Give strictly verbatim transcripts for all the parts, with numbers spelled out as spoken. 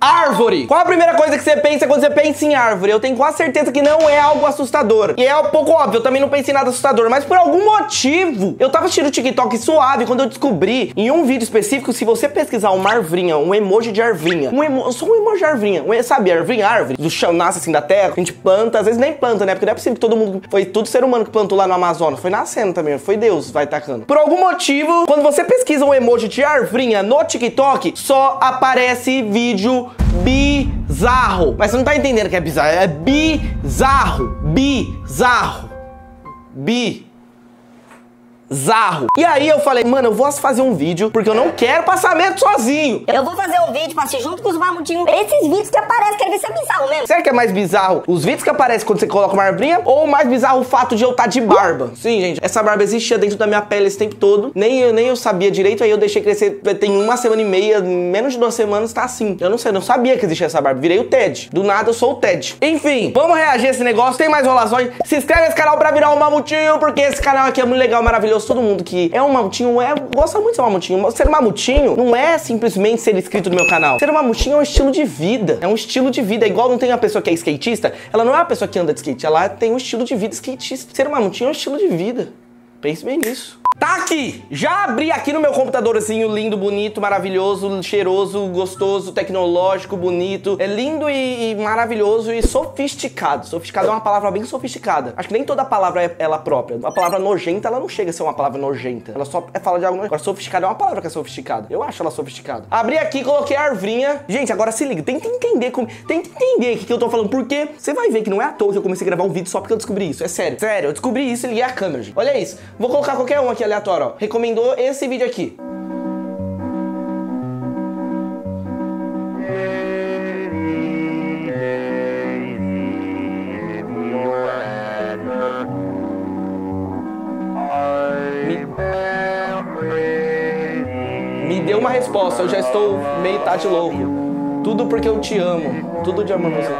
Árvore. Qual a primeira coisa que você pensa quando você pensa em árvore? Eu tenho quase certeza que não é algo assustador. E é um pouco óbvio, eu também não pensei em nada assustador, mas por algum motivo, eu tava assistindo o TikTok suave quando eu descobri, em um vídeo específico, se você pesquisar uma arvrinha, um emoji de arvrinha, um emo... só um emoji de arvrinha, um... sabe, arvrinha, árvore, do chão, nasce assim da terra, a gente planta, às vezes nem planta, né? Porque não é possível que todo mundo, foi tudo ser humano que plantou lá no Amazonas, foi nascendo também, foi Deus, vai tacando. Por algum motivo, quando você pesquisa um emoji de arvrinha no TikTok, só aparece vídeo bizarro. Mas você não tá entendendo que é bizarro, é bizarro, bizarro, bi. Zarro. E aí eu falei, mano, eu vou fazer um vídeo porque eu não quero passar medo sozinho. Eu vou fazer um vídeo pra assistir junto com os mamutinhos. Esses vídeos que aparecem, quero ver se é bizarro mesmo. Será que é mais bizarro os vídeos que aparecem quando você coloca uma arvrinha? Ou mais bizarro o fato de eu estar de barba? Sim, gente, essa barba existia dentro da minha pele esse tempo todo. Nem eu, nem eu sabia direito, aí eu deixei crescer. Tem uma semana e meia, menos de duas semanas, tá assim. Eu não sei, não sabia que existia essa barba. Virei o Ted. Do nada eu sou o Ted. Enfim, vamos reagir a esse negócio. Tem mais rolações. Se inscreve nesse canal pra virar um mamutinho, porque esse canal aqui é muito legal, maravilhoso. Todo mundo que é um mamutinho, é, gosta muito de ser um mamutinho. Ser mamutinho não é simplesmente ser inscrito no meu canal. Ser um mamutinho é um estilo de vida. É um estilo de vida. É igual não tem uma pessoa que é skatista, ela não é uma pessoa que anda de skate, ela tem um estilo de vida skatista. Ser um mamutinho é um estilo de vida. Pense bem nisso. Tá aqui, já abri aqui no meu computadorzinho lindo, bonito, maravilhoso, cheiroso, gostoso, tecnológico, bonito. É lindo e, e maravilhoso e sofisticado. Sofisticado é uma palavra bem sofisticada. Acho que nem toda palavra é ela própria. A palavra nojenta, ela não chega a ser uma palavra nojenta. Ela só é fala de algo nojento. Agora, sofisticado é uma palavra que é sofisticada. Eu acho ela sofisticada. Abri aqui, coloquei a arvrinha. Gente, agora se liga, tenta entender como... Tenta entender o que, que eu tô falando, porque você vai ver que não é à toa que eu comecei a gravar um vídeo só porque eu descobri isso. É sério. Sério, eu descobri isso e liguei a câmera, gente. Olha isso. Vou colocar qualquer um aqui aleatório, ó. Recomendou esse vídeo aqui. Me... Me deu uma resposta, eu já estou meio tade louco. Tudo porque eu te amo. Tudo de amor você.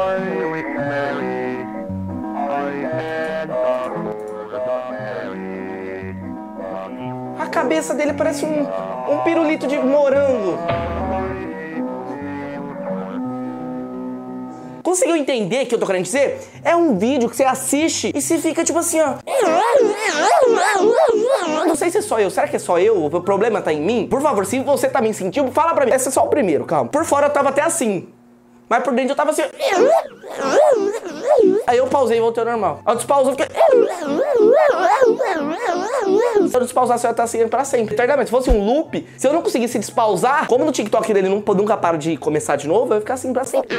A cabeça dele parece um, um pirulito de morango. Conseguiu entender o que eu tô querendo dizer? É um vídeo que você assiste e se fica tipo assim, ó. Não sei se é só eu. Será que é só eu? O problema tá em mim? Por favor, se você também sentiu, fala pra mim. Esse é só o primeiro, calma. Por fora eu tava até assim. Mas por dentro eu tava assim. Aí eu pausei e voltei ao normal. Eu despausou, fiquei... Se eu despausar, você vai estar seguindo pra sempre. Eternamente. Se fosse um loop, se eu não conseguisse despausar, como no TikTok dele não, nunca para de começar de novo, eu ia ficar assim pra sempre.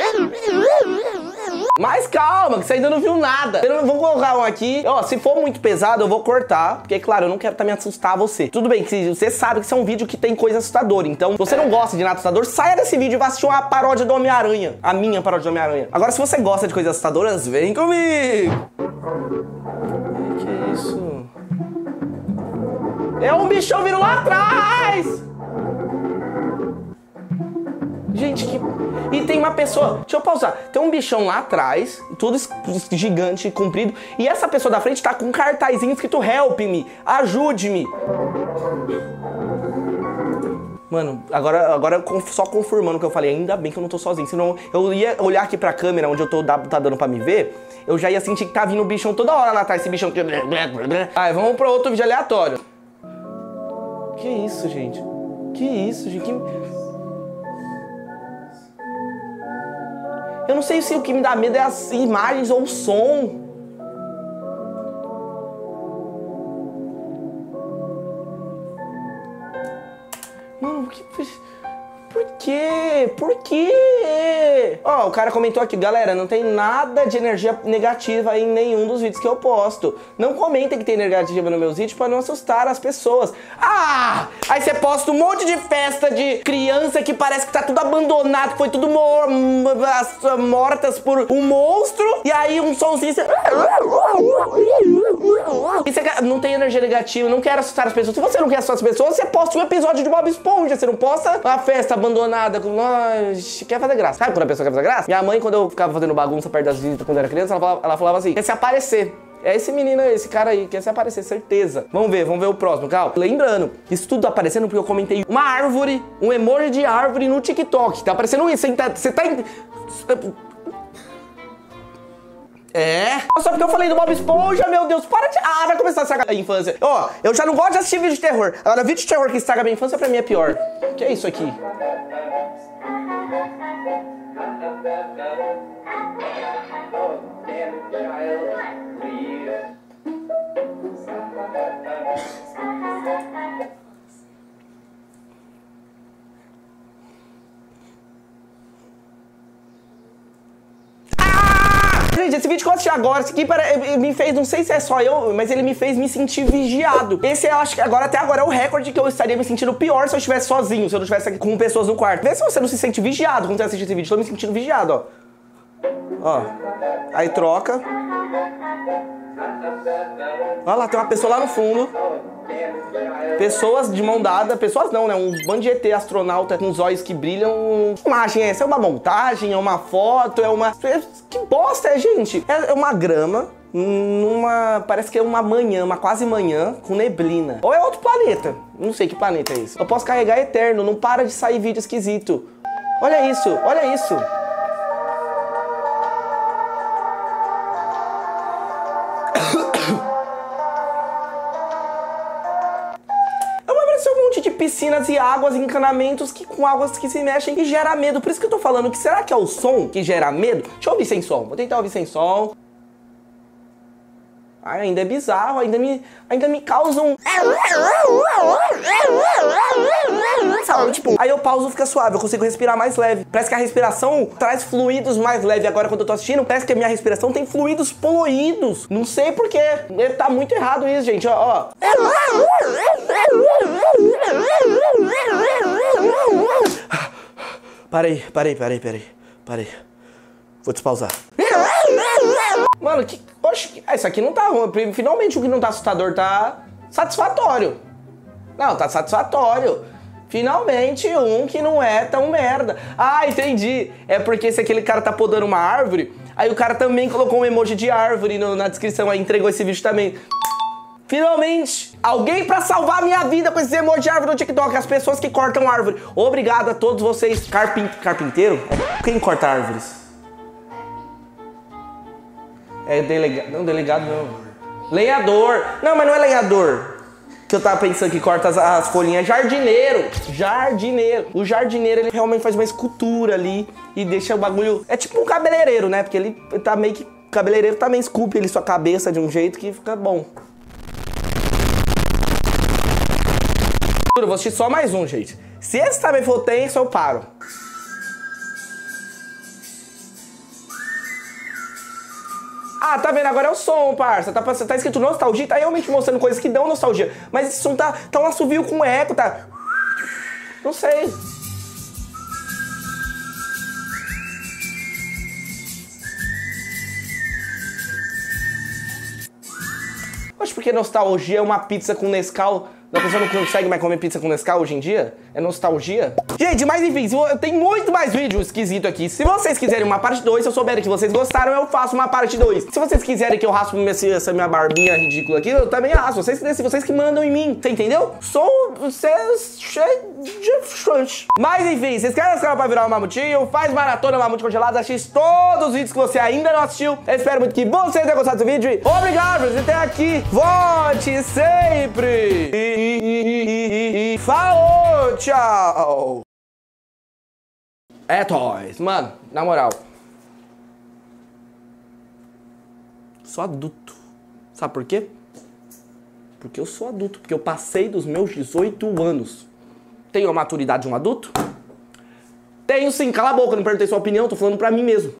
Mas calma, que você ainda não viu nada. Vamos colocar um aqui. Ó, se for muito pesado, eu vou cortar. Porque, claro, eu não quero também assustar você. Tudo bem, que você sabe que isso é um vídeo que tem coisa assustadora. Então, se você não gosta de nada assustador, saia desse vídeo e vá assistir uma paródia do Homem-Aranha. A minha paródia do Homem-Aranha. Agora, se você gosta de coisas assustadoras, vem comigo. Que isso? É um bichão vindo lá atrás! Gente, que... E tem uma pessoa... Deixa eu pausar. Tem um bichão lá atrás, tudo gigante, comprido. E essa pessoa da frente tá com um cartazinho escrito Help me, ajude-me. Mano, agora, agora só confirmando o que eu falei, ainda bem que eu não tô sozinho. Senão eu ia olhar aqui pra câmera onde eu tô, tá dando pra me ver, eu já ia sentir que tá vindo o bichão toda hora lá atrás, esse bichão... Aí, vamos pra outro vídeo aleatório. Que isso, gente? Que isso, gente? Que... Eu não sei se o que me dá medo é as imagens ou o som. Mano, que... Por quê? Por quê? Ó, oh, o cara comentou aqui, galera, não tem nada de energia negativa em nenhum dos vídeos que eu posto. Não comentem que tem energia negativa nos meus vídeos pra não assustar as pessoas. Ah! Aí você posta um monte de festa de criança que parece que tá tudo abandonado, que foi tudo mor mortas por um monstro. E aí um somzinho... Você... E você não tem energia negativa, não quer assustar as pessoas. Se você não quer assustar as pessoas, você posta um episódio de Bob Esponja. Você não posta uma festa abandonada com nós, quer fazer graça. Sabe quando a pessoa quer fazer graça? Minha mãe, quando eu ficava fazendo bagunça perto das visitas quando eu era criança, ela falava, ela falava assim, quer se aparecer. É esse menino, esse cara aí, quer se aparecer, certeza. Vamos ver, vamos ver o próximo, calma. Lembrando, isso tudo tá aparecendo porque eu comentei uma árvore, um emoji de árvore no TikTok. Tá aparecendo isso, hein? Você tá... É. Só porque eu falei do Bob Esponja, meu Deus, para de... Ah, vai começar a estragar a infância. Ó, eu já não gosto de assistir vídeo de terror. Agora, vídeo de terror que estraga a minha infância, pra mim é pior. Que é isso aqui? Gente, esse vídeo que eu assisti agora, esse aqui me fez, não sei se é só eu, mas ele me fez me sentir vigiado. Esse eu acho que agora, até agora, é o recorde que eu estaria me sentindo pior se eu estivesse sozinho, se eu não estivesse aqui com pessoas no quarto. Vê se você não se sente vigiado quando você assiste esse vídeo. Estou me sentindo vigiado, ó. Ó. Aí troca. Olha lá, tem uma pessoa lá no fundo. Pessoas de mão dada, pessoas não, né? Um bando de E T astronauta com os olhos que brilham. Que imagem é essa? É uma montagem? É uma foto? É uma... Que bosta é, gente? É uma grama numa... Parece que é uma manhã, uma quase manhã com neblina. Ou é outro planeta. Não sei que planeta é esse. Eu posso carregar eterno, não para de sair vídeo esquisito. Olha isso, olha isso. De piscinas e águas, encanamentos que, com águas que se mexem e gera medo. Por isso que eu tô falando que será que é o som que gera medo? Deixa eu ouvir sem som. Vou tentar ouvir sem som. Ai, ainda é bizarro, ainda me, ainda me causa um... Tipo, aí eu pauso, fica suave, eu consigo respirar mais leve. Parece que a respiração traz fluidos mais leve. Agora quando eu tô assistindo, parece que a minha respiração tem fluidos poluídos. Não sei porquê. Tá muito errado isso, gente, ó, ó. Parei, parei, parei, parei, parei. Vou despausar. Mano, que... Oxe, isso aqui não tá ruim. Finalmente o que não tá assustador tá satisfatório. Não, tá satisfatório. Finalmente um que não é tão merda. Ah, entendi. É porque se aquele cara tá podando uma árvore, aí o cara também colocou um emoji de árvore no, na descrição, aí entregou esse vídeo também. Finalmente, alguém pra salvar a minha vida com esse emoji de árvore no TikTok. As pessoas que cortam árvore. Obrigado a todos vocês. Carpin... Carpinteiro? Quem corta árvores? É delegado. Não, delegado não. Lenhador. Não, mas não é lenhador. Que eu tava pensando que corta as, as folhinhas. Jardineiro. Jardineiro. O jardineiro, ele realmente faz uma escultura ali e deixa o bagulho... É tipo um cabeleireiro, né? Porque ele tá meio que... O cabeleireiro também esculpe ele sua cabeça de um jeito que fica bom. Eu vou assistir só mais um, gente. Se esse também for tenso, eu paro. Ah, tá vendo? Agora é o som, parça. Tá, tá escrito nostalgia, tá realmente mostrando coisas que dão nostalgia. Mas esse som tá, tá um assovio com eco, tá... Não sei. Acho porque nostalgia é uma pizza com Nescau. A pessoa não consegue mais comer pizza com Nescau hoje em dia? É nostalgia? Gente, mas enfim, tem muito mais vídeo esquisito aqui. Se vocês quiserem uma parte dois, se eu souber que vocês gostaram, eu faço uma parte dois. Se vocês quiserem que eu raspe essa minha barbinha ridícula aqui, eu também raspo. Vocês, se vocês que mandam em mim, você entendeu? Sou... vocês... Mas enfim, vocês querem esse canal pra virar um mamutinho? Faz maratona mamute congelado, assiste todos os vídeos que você ainda não assistiu. Eu espero muito que vocês tenham gostado desse vídeo. Obrigado por você ter aqui. Volte sempre! E, e, e, e, falou, tchau! É toys, mano, na moral. Sou adulto. Sabe por quê? Porque eu sou adulto, porque eu passei dos meus dezoito anos. Tenho a maturidade de um adulto? Tenho sim, cala a boca, não perguntei sua opinião, tô falando pra mim mesmo.